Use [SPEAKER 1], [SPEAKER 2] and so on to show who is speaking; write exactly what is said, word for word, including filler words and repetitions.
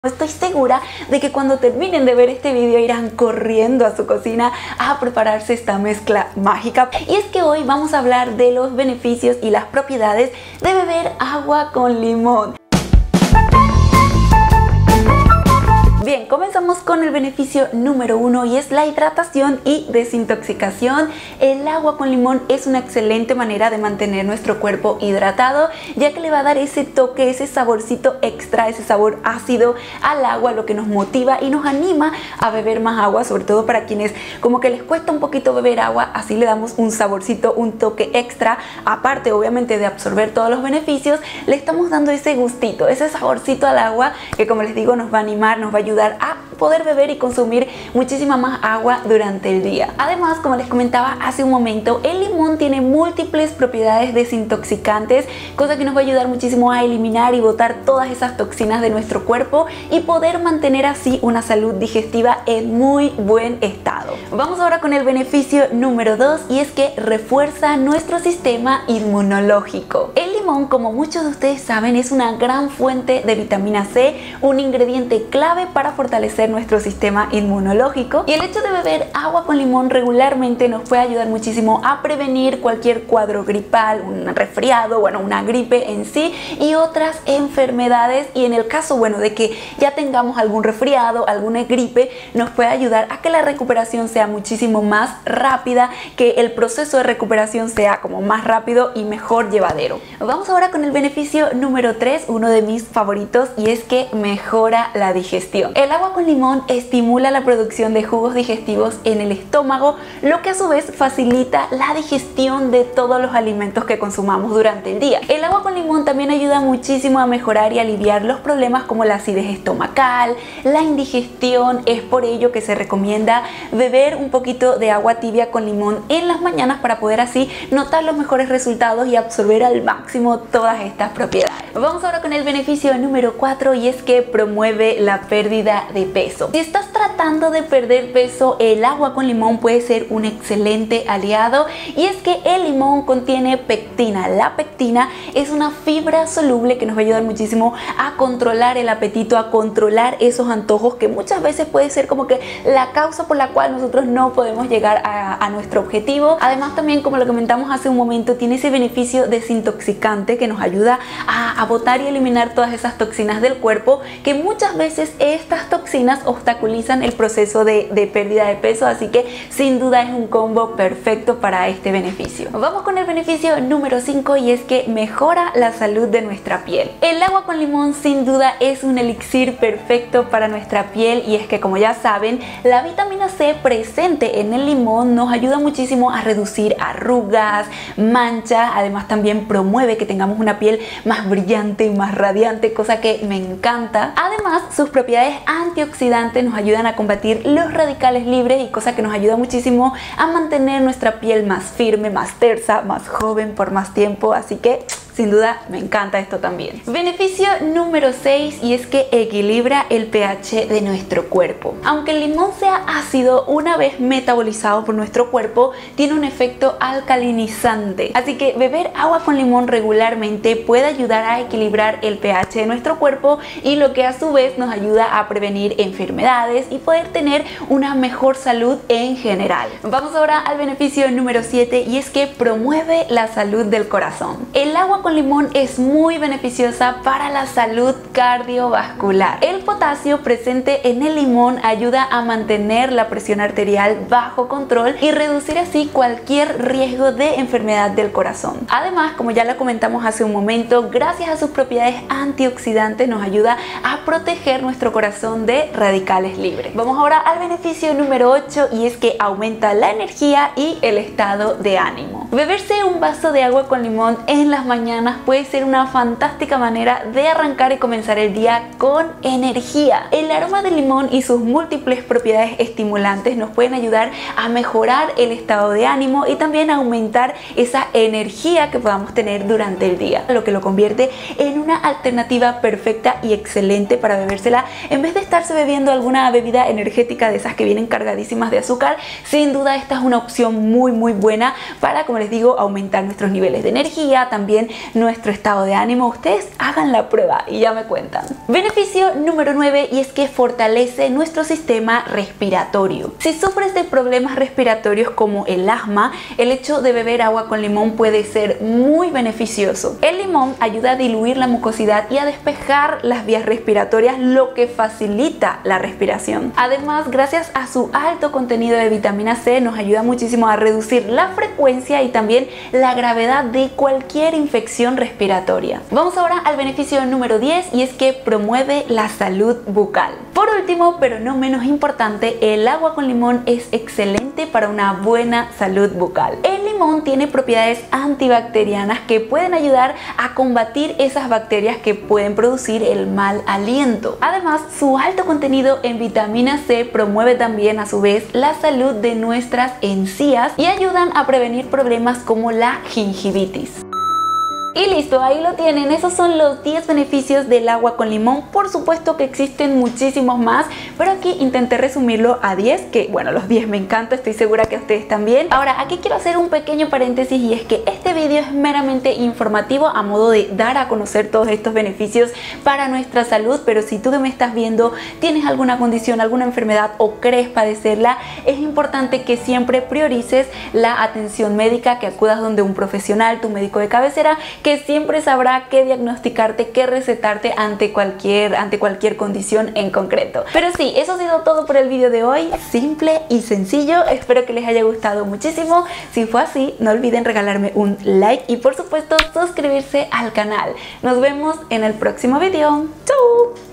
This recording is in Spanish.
[SPEAKER 1] Estoy segura de que cuando terminen de ver este video irán corriendo a su cocina a prepararse esta mezcla mágica. Y es que hoy vamos a hablar de los beneficios y las propiedades de beber agua con limón. Bien, comenzamos con el beneficio número uno y es la hidratación y desintoxicación. El agua con limón es una excelente manera de mantener nuestro cuerpo hidratado, ya que le va a dar ese toque, ese saborcito extra, ese sabor ácido al agua, lo que nos motiva y nos anima a beber más agua, sobre todo para quienes como que les cuesta un poquito beber agua. Así le damos un saborcito, un toque extra, aparte obviamente de absorber todos los beneficios, le estamos dando ese gustito, ese saborcito al agua que, como les digo, nos va a animar, nos va a ayudar a poder beber y consumir muchísima más agua durante el día. Además, como les comentaba hace un momento, el limón tiene múltiples propiedades desintoxicantes, cosa que nos va a ayudar muchísimo a eliminar y botar todas esas toxinas de nuestro cuerpo y poder mantener así una salud digestiva en muy buen estado. Vamos ahora con el beneficio número dos y es que refuerza nuestro sistema inmunológico. El limón, como muchos de ustedes saben, es una gran fuente de vitamina C, un ingrediente clave para fortalecer nuestro sistema inmunológico, y el hecho de beber agua con limón regularmente nos puede ayudar muchísimo a prevenir cualquier cuadro gripal, un resfriado, bueno, una gripe en sí y otras enfermedades. Y en el caso, bueno, de que ya tengamos algún resfriado, alguna gripe, nos puede ayudar a que la recuperación sea muchísimo más rápida, que el proceso de recuperación sea como más rápido y mejor llevadero. Vamos ahora con el beneficio número tres, uno de mis favoritos, y es que mejora la digestión. El agua con limón estimula la producción de jugos digestivos en el estómago, lo que a su vez facilita la digestión de todos los alimentos que consumamos durante el día. El agua con limón también ayuda muchísimo a mejorar y aliviar los problemas como la acidez estomacal, la indigestión. Es por ello que se recomienda beber un poquito de agua tibia con limón en las mañanas para poder así notar los mejores resultados y absorber al máximo todas estas propiedades. Vamos ahora con el beneficio número cuatro y es que promueve la pérdida de peso. Si estás tratando de perder peso, el agua con limón puede ser un excelente aliado, y es que el limón contiene pectina. La pectina es una fibra soluble que nos va a ayudar muchísimo a controlar el apetito, a controlar esos antojos que muchas veces puede ser como que la causa por la cual nosotros no podemos llegar a, a nuestro objetivo. Además, también, como lo comentamos hace un momento, tiene ese beneficio desintoxicante que nos ayuda a, a botar y eliminar todas esas toxinas del cuerpo, que muchas veces estas toxinas obstaculizan el proceso de, de pérdida de peso, así que sin duda es un combo perfecto para este beneficio. Vamos con el beneficio número cinco y es que mejora la salud de nuestra piel. El agua con limón sin duda es un elixir perfecto para nuestra piel, y es que, como ya saben, la vitamina C presente en el limón nos ayuda muchísimo a reducir arrugas, manchas. Además, también promueve que tengamos una piel más brillante y más radiante, cosa que me encanta. Además, sus propiedades antioxidantes nos ayudan a combatir los radicales libres, y cosa que nos ayuda muchísimo a mantener nuestra piel más firme, más tersa, más joven por más tiempo. Así que sin duda me encanta esto también. Beneficio número seis y es que equilibra el pH de nuestro cuerpo. Aunque el limón sea ácido, una vez metabolizado por nuestro cuerpo tiene un efecto alcalinizante, así que beber agua con limón regularmente puede ayudar a equilibrar el pH de nuestro cuerpo, y lo que a su vez nos ayuda a prevenir enfermedades y poder tener una mejor salud en general. Vamos ahora al beneficio número siete y es que promueve la salud del corazón. El agua con limón es muy beneficiosa para la salud cardiovascular. El potasio presente en el limón ayuda a mantener la presión arterial bajo control y reducir así cualquier riesgo de enfermedad del corazón. Además, como ya lo comentamos hace un momento, gracias a sus propiedades antioxidantes nos ayuda a proteger nuestro corazón de radicales libres. Vamos ahora al beneficio número ocho y es que aumenta la energía y el estado de ánimo. Beberse un vaso de agua con limón en las mañanas puede ser una fantástica manera de arrancar y comenzar el día con energía. El aroma del limón y sus múltiples propiedades estimulantes nos pueden ayudar a mejorar el estado de ánimo y también a aumentar esa energía que podamos tener durante el día, lo que lo convierte en una alternativa perfecta y excelente para bebérsela en vez de estarse bebiendo alguna bebida energética de esas que vienen cargadísimas de azúcar. Sin duda esta es una opción muy muy buena para, como les digo, aumentar nuestros niveles de energía, también nuestro estado de ánimo. Ustedes hagan la prueba y ya me cuentan. Beneficio número nueve, y es que fortalece nuestro sistema respiratorio. Si sufres de problemas respiratorios como el asma, el hecho de beber agua con limón puede ser muy beneficioso. El limón ayuda a diluir la mucosidad y a despejar las vías respiratorias, lo que facilita la respiración. Además, gracias a su alto contenido de vitamina C, nos ayuda muchísimo a reducir la frecuencia y también la gravedad de cualquier infección respiratoria. Vamos ahora al beneficio número diez, y es que promueve la salud bucal. Por último, pero no menos importante, el agua con limón es excelente para una buena salud bucal. El limón tiene propiedades antibacterianas que pueden ayudar a combatir esas bacterias que pueden producir el mal aliento. Además, su alto contenido en vitamina C promueve también a su vez la salud de nuestras encías y ayudan a prevenir problemas como la gingivitis. Y listo, ahí lo tienen, esos son los diez beneficios del agua con limón. Por supuesto que existen muchísimos más, pero aquí intenté resumirlo a diez, que bueno, los diez me encanta, estoy segura que a ustedes también. Ahora, aquí quiero hacer un pequeño paréntesis, y es que este video es meramente informativo a modo de dar a conocer todos estos beneficios para nuestra salud, pero si tú que me estás viendo tienes alguna condición, alguna enfermedad o crees padecerla, es importante que siempre priorices la atención médica, que acudas donde un profesional, tu médico de cabecera, que siempre sabrá qué diagnosticarte, qué recetarte ante cualquier, ante cualquier condición en concreto. Pero sí, eso ha sido todo por el video de hoy, simple y sencillo. Espero que les haya gustado muchísimo. Si fue así, no olviden regalarme un like y por supuesto suscribirse al canal. Nos vemos en el próximo video. ¡Chau!